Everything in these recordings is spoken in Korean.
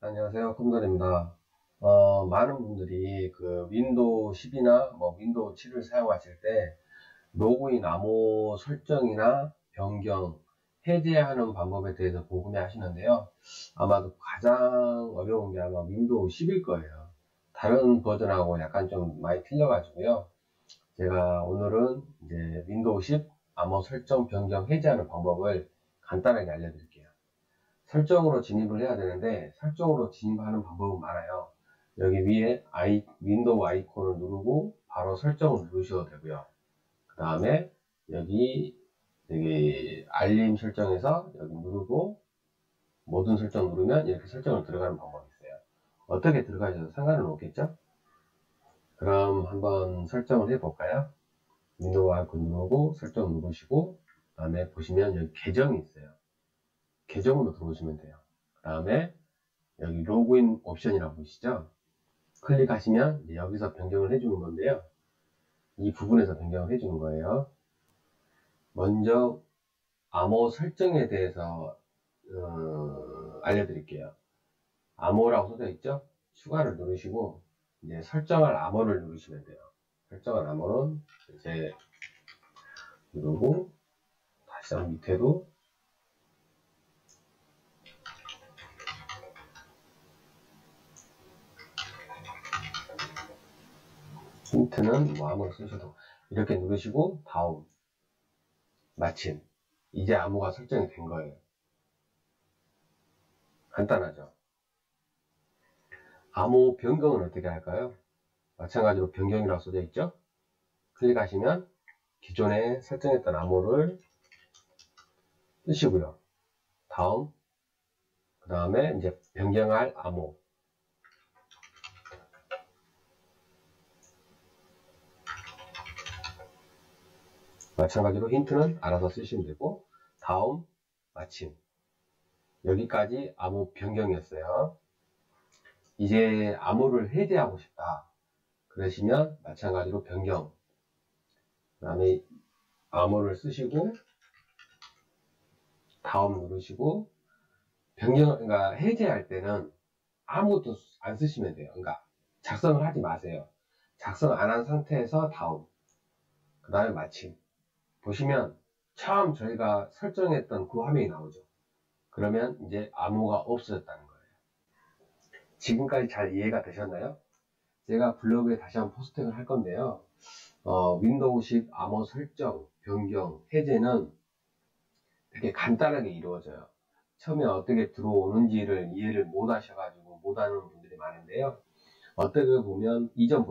안녕하세요. 컴돌입니다. 많은 분들이 그 윈도우 10이나 윈도우 7을 사용하실 때 로그인 암호 설정이나 변경, 해제하는 방법에 대해서 궁금해 하시는데요. 아마도 가장 어려운 게 아마 윈도우 10일 거예요. 다른 버전하고 약간 좀 많이 틀려가지고요. 제가 오늘은 이제 윈도우 10 암호 설정, 변경, 해제하는 방법을 간단하게 알려드릴게요. 설정으로 진입을 해야 되는데 설정으로 진입하는 방법은 많아요. 여기 위에 윈도우 아이콘을 누르고 바로 설정을 누르셔도 되고요. 그 다음에 여기 알림 설정에서 여기 누르고 모든 설정 누르면 이렇게 설정을 들어가는 방법이 있어요. 어떻게 들어가셔도 상관은 없겠죠? 그럼 한번 설정을 해 볼까요? 윈도우 아이콘 누르고 설정 누르시고 그 다음에 보시면 여기 계정이 있어요. 계정으로 들어오시면 돼요. 그 다음에 여기 로그인 옵션이라고 보시죠? 클릭하시면 여기서 변경을 해주는 건데요. 이 부분에서 변경을 해주는 거예요. 먼저 암호 설정에 대해서 알려드릴게요. 암호라고 써져 있죠? 추가를 누르시고 이제 설정할 암호를 누르시면 돼요. 설정할 암호는 이제 누르고 다시 한번 밑에도 힌트는 아무나 쓰셔도 이렇게 누르시고 다음 마침 이제 암호가 설정이 된 거예요. 간단하죠? 암호 변경은 어떻게 할까요? 마찬가지로 변경이라고 써져 있죠? 클릭하시면 기존에 설정했던 암호를 쓰시고요. 다음 그 다음에 이제 변경할 암호 마찬가지로 힌트는 알아서 쓰시면 되고 다음 마침 여기까지 암호 변경이었어요. 이제 암호를 해제하고 싶다 그러시면 마찬가지로 변경 그 다음에 암호를 쓰시고 다음 누르시고 그러니까 해제할 때는 아무것도 안 쓰시면 돼요. 그러니까 작성을 하지 마세요. 작성 안 한 상태에서 다음 그 다음에 마침 보시면 처음 저희가 설정했던 그 화면이 나오죠. 그러면 이제 암호가 없어졌다는 거예요. 지금까지 잘 이해가 되셨나요? 제가 블로그에 다시 한번 포스팅을 할 건데요. 윈도우 10 암호 설정, 변경, 해제는 되게 간단하게 이루어져요. 처음에 어떻게 들어오는지를 이해를 못 하셔가지고 못 하는 분들이 많은데요. 어떻게 보면 이전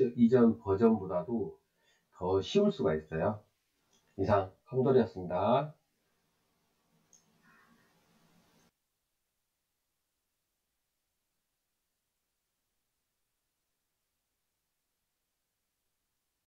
버전보다도 더 쉬울 수가 있어요. 이상 컴돌이었습니다.